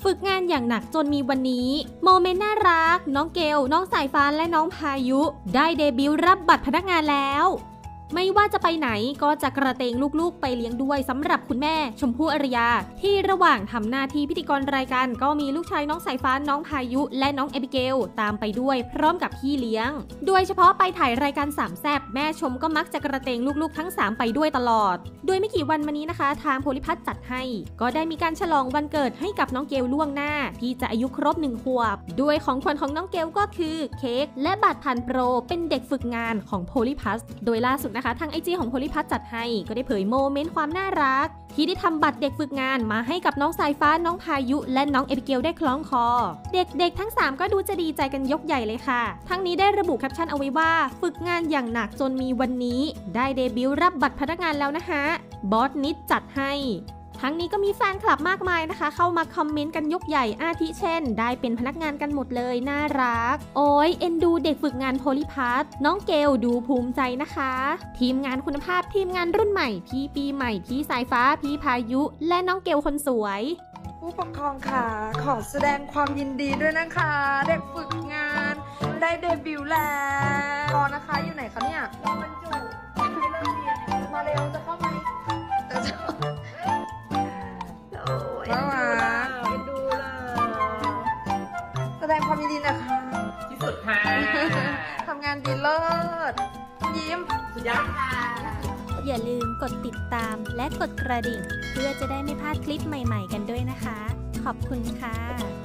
ฝึกงานอย่างหนักจนมีวันนี้โมเมนต์น่ารักน้องเกลน้องสายฟ้าและน้องพายุได้เดบิวต์รับบัตรพนักงานแล้วไม่ว่าจะไปไหนก็จะกระเตงลูกๆไปเลี้ยงด้วยสำหรับคุณแม่ชมพู่อารยาที่ระหว่างทำหน้าที่พิธีกรรายการก็มีลูกชายน้องสายฟ้าน้องพายุและน้องเอบิเกลตามไปด้วยพร้อมกับพี่เลี้ยงโดยเฉพาะไปถ่ายรายการสามแซ่บแม่ชมก็มักจะกระเตงลูกๆทั้ง3ไปด้วยตลอดโดยไม่กี่วันมานี้นะคะทางโพลิพัฒน์จัดให้ก็ได้มีการฉลองวันเกิดให้กับน้องเกลล่วงหน้าที่จะอายุครบ1 ขวบด้วยของขวัญของน้องเกลก็คือเค้กและบัตรผ่านโปรเป็นเด็กฝึกงานของโพลิพัฒน์โดยล่าสุดนะคะทางไอจีของโพลิพัฒน์จัดให้ก็ได้เผยโมเมนต์ความน่ารักที่ได้ทำบัตรเด็กฝึกงานมาให้กับน้องสายฟ้าน้องพายุและน้องเอบิเกลได้คล้องคอเด็กๆทั้ง3ก็ดูจะดีใจกันยกใหญ่เลยค่ะทั้งนี้ได้ระบุแคปชั่นเอาไว้ว่าฝึกงานอย่างหนักจนมีวันนี้ได้เดบิวต์รับบัตรพนักงานแล้วนะคะบอสนิดจัดให้ทั้งนี้ก็มีแฟนคลับมากมายนะคะเข้ามาคอมเมนต์กันยกใหญ่อาทิเช่นได้เป็นพนักงานกันหมดเลยน่ารักโอ้ยเอ็นดูเด็กฝึกงานโพลิพัฒน์น้องเกลดูภูมิใจนะคะทีมงานคุณภาพทีมงานรุ่นใหม่พี่ปีใหม่พี่สายฟ้าพี่พายุและน้องเกลคนสวยผู้ปกครองค่ะขอแสดงความยินดีด้วยนะคะเด็กฝึกงานได้เดบิวต์แล้วนะคะอยู่ไหนคะเนี่ยบรรจุที่เริ่มเรียนมาเร็วจะเข้ามาแสดงความยินดีนะคะที่สุดค่ะทำงานดีเลิศยิ้มสุดยอดค่ะอย่าลืมกดติดตามและกดกระดิ่งเพื่อจะได้ไม่พลาดคลิปใหม่ๆกันด้วยนะคะขอบคุณค่ะ